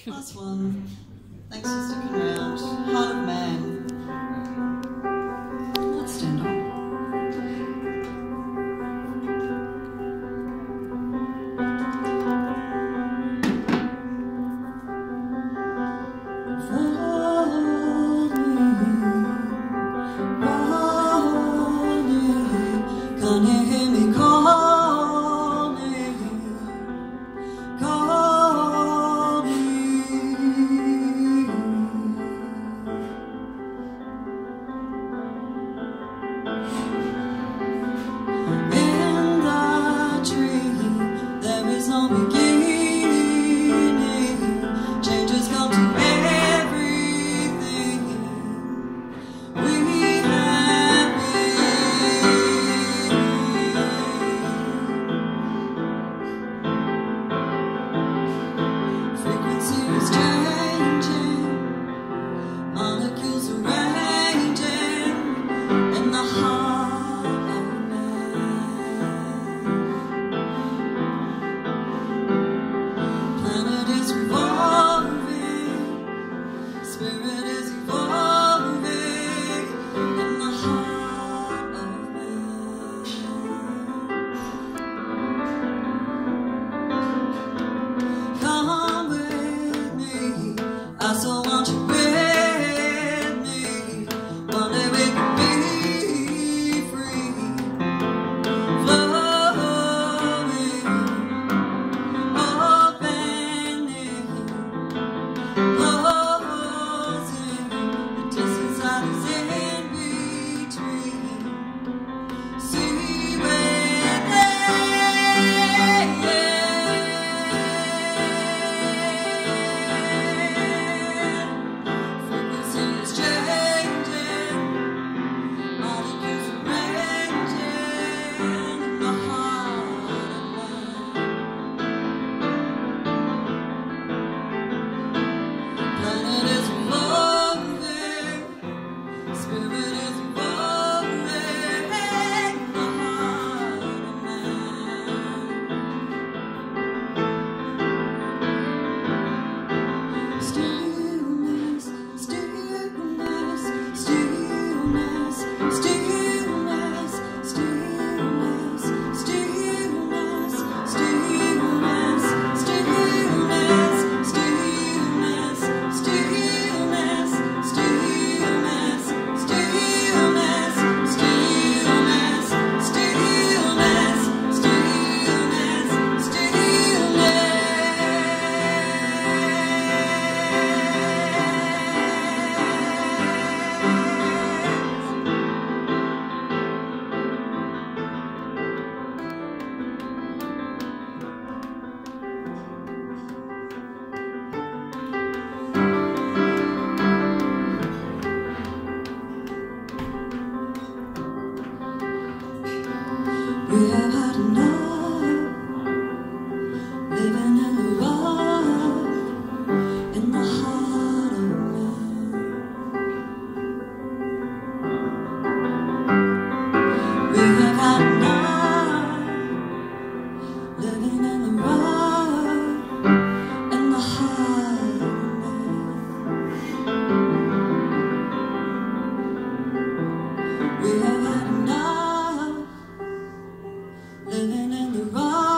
Last one. Thanks for sticking around. Heart of Man. Let's stand up. Can you hear me calling? Call me. In the tree, there is no beginning. Changes come to everything. We have frequency is changing, molecules arranging in the heart of man. Planet is revolving, spirit is evolving in the heart of man. Come with me, I so want you with me. One day we can be free, flowing, opening, closing. The distance that is in between. See where they frequency is changing, molecules arranging in the heart of man. Planet is evolving, spirit is evolving in the heart of man. Stillness, stillness, stillness, stillness, stillness, stillness, stillness, stillness, stillness, stillness, stillness, stillness, stillness, stillness, we have had enough, living in the rock, in the heart of man. We have had enough, living in the rock, in the heart of man. We have had enough, living in the rock.